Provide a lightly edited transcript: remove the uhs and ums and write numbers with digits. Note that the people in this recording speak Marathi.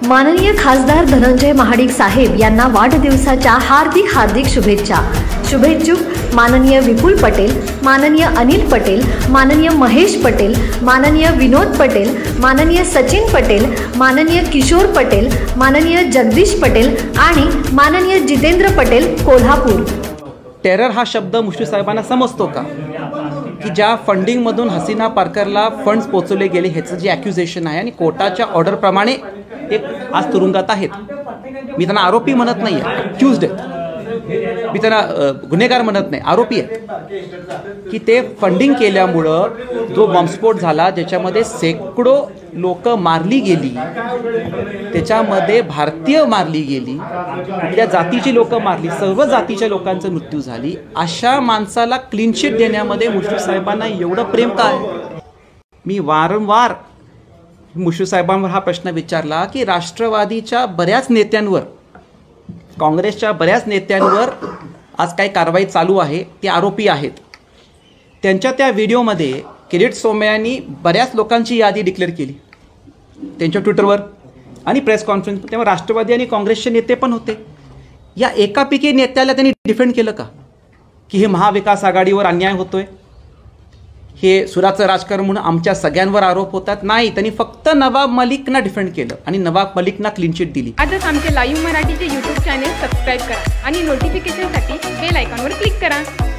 माननीय खासदार धनंजय महाडिक साहेब यांना वाढदिवसाच्या हार्दिक शुभेच्छा। शुभेच्छुक माननीय विपुल पटेल, माननीय अनिल पटेल, माननीय महेश पटेल, माननीय विनोद पटेल, माननीय सचिन पटेल, माननीय किशोर पटेल, माननीय जगदीश पटेल आणि माननीय जितेंद्र पटेल, कोल्हापूर। टेरर हा शब्द मुश्रीफ साहेबांना समजतो का? की ज्या फंडिंगमधून हसीना पारकरला फंड्स पोचवले गेले ह्याचं जे ॲक्युजेशन आहे आणि कोर्टाच्या ऑर्डरप्रमाणे ते आज तुरुंगात आहेत। मी त्यांना आरोपी म्हणत नाही आहे, अक्युज्ड आहेत। मी त्यांना गुन्हेगार म्हणत नाही, आरोपी आहेत की ते फंडिंग केल्यामुळं जो बॉम्बस्फोट झाला ज्याच्यामध्ये शेकडो लोक मारली गेली, त्याच्यामध्ये भारतीय मारली गेली, कुठल्या जातीची लोक मारली, सर्व जातीच्या लोकांचा मृत्यू झाली। अशा माणसाला क्लीन चिट देण्यामध्ये मुश्रीफ साहेबांना एवढं प्रेम काय? मी वारंवार मुश्रीफ साहेबांवर हा प्रश्न विचारला की राष्ट्रवादीच्या बऱ्याच नेत्यांवर, काँग्रेसच्या बऱ्याच नेत्यांवर आज काही कारवाई चालू आहे, ते आरोपी आहेत। त्यांच्या त्या व्हिडिओमध्ये किरीट सोमय्यांनी बऱ्याच लोकांची यादी डिक्लेअर केली त्यांच्या ट्विटरवर आणि प्रेस कॉन्फरन्स, तेव्हा राष्ट्रवादी आणि काँग्रेसचे नेते पण होते। या एकापैकी नेत्याला त्यांनी डिफेंड केलं का की हे महाविकास आघाडीवर अन्याय होतोय, हे सुराचं राजकारण म्हणून आमच्या सगळ्यांवर आरोप होतात? नाही, त्यांनी फक्त नवाब मलिकना डिफेंड केलं आणि नवाब मलिकना क्लीन चिट दिली। आजच आमचे लाईव्ह मराठीचे YouTube चॅनेल सबस्क्राईब करा आणि नोटिफिकेशनसाठी बेल आयकॉनवर क्लिक करा।